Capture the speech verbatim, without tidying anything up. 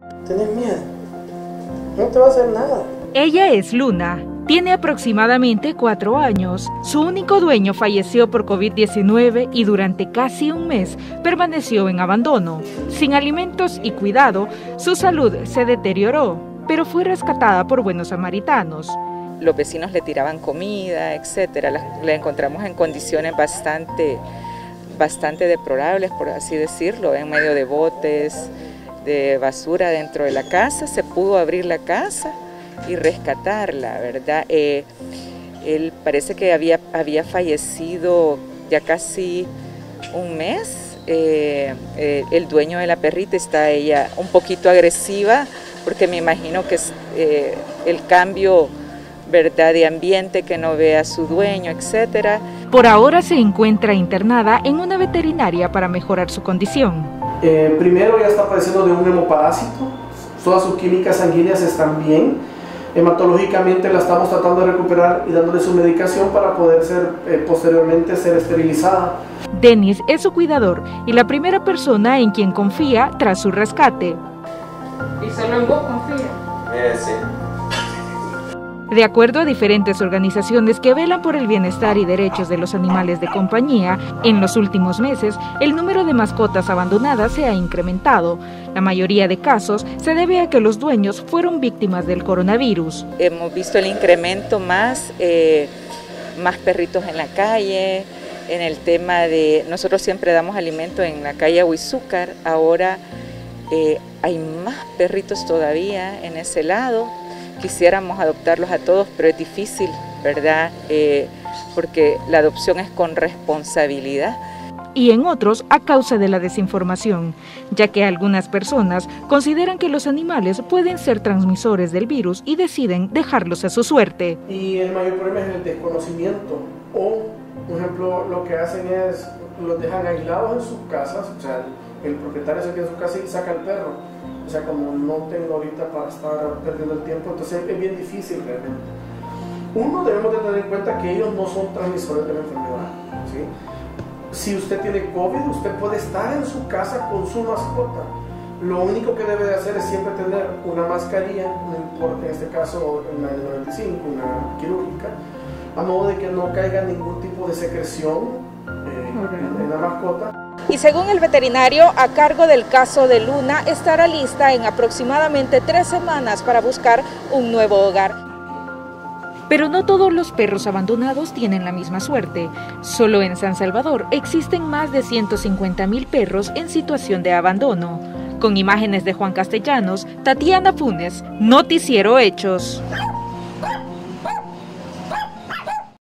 ¿Tenés miedo? No te va a hacer nada. Ella es Luna. Tiene aproximadamente cuatro años. Su único dueño falleció por COVID diecinueve y durante casi un mes permaneció en abandono. Sin alimentos y cuidado, su salud se deterioró, pero fue rescatada por buenos samaritanos. Los vecinos le tiraban comida, etcétera. La, la encontramos en condiciones bastante, bastante deplorables, por así decirlo, en medio de botes, de basura dentro de la casa. Se pudo abrir la casa y rescatarla, ¿verdad? Eh, él parece que había, había fallecido ya casi un mes. Eh, eh, el dueño de la perrita está ella un poquito agresiva, porque me imagino que es eh, el cambio, ¿verdad?, de ambiente, que no ve a su dueño, etcétera. Por ahora se encuentra internada en una veterinaria para mejorar su condición. Eh, primero, ya está padeciendo de un hemoparásito, todas sus químicas sanguíneas están bien. Hematológicamente la estamos tratando de recuperar y dándole su medicación para poder ser, eh, posteriormente ser esterilizada. Denis es su cuidador y la primera persona en quien confía tras su rescate. ¿Y solo en vos confía? Eh, sí. De acuerdo a diferentes organizaciones que velan por el bienestar y derechos de los animales de compañía, en los últimos meses el número de mascotas abandonadas se ha incrementado. La mayoría de casos se debe a que los dueños fueron víctimas del coronavirus. Hemos visto el incremento más, eh, más perritos en la calle, en el tema de, nosotros siempre damos alimento en la calle Huizúcar, ahora eh, hay más perritos todavía en ese lado. Quisiéramos adoptarlos a todos, pero es difícil, ¿verdad? Eh, porque la adopción es con responsabilidad. Y en otros a causa de la desinformación, ya que algunas personas consideran que los animales pueden ser transmisores del virus y deciden dejarlos a su suerte. Y el mayor problema es el desconocimiento, o, por ejemplo, lo que hacen es, los dejan aislados en sus casas, o sea, el propietario se queda en su casa y saca al perro. O sea, como no tengo ahorita para estar perdiendo el tiempo, entonces es bien difícil realmente. Uno, debemos de tener en cuenta que ellos no son transmisores de la enfermedad, ¿sí? Si usted tiene COVID, usted puede estar en su casa con su mascota. Lo único que debe de hacer es siempre tener una mascarilla, no importa, en este caso una N noventa y cinco, una quirúrgica, a modo de que no caiga ningún tipo de secreción eh, en, en la mascota. Y según el veterinario a cargo del caso de Luna, estará lista en aproximadamente tres semanas para buscar un nuevo hogar. Pero no todos los perros abandonados tienen la misma suerte. Solo en San Salvador existen más de ciento cincuenta mil perros en situación de abandono. Con imágenes de Juan Castellanos, Tatiana Funes, Noticiero Hechos.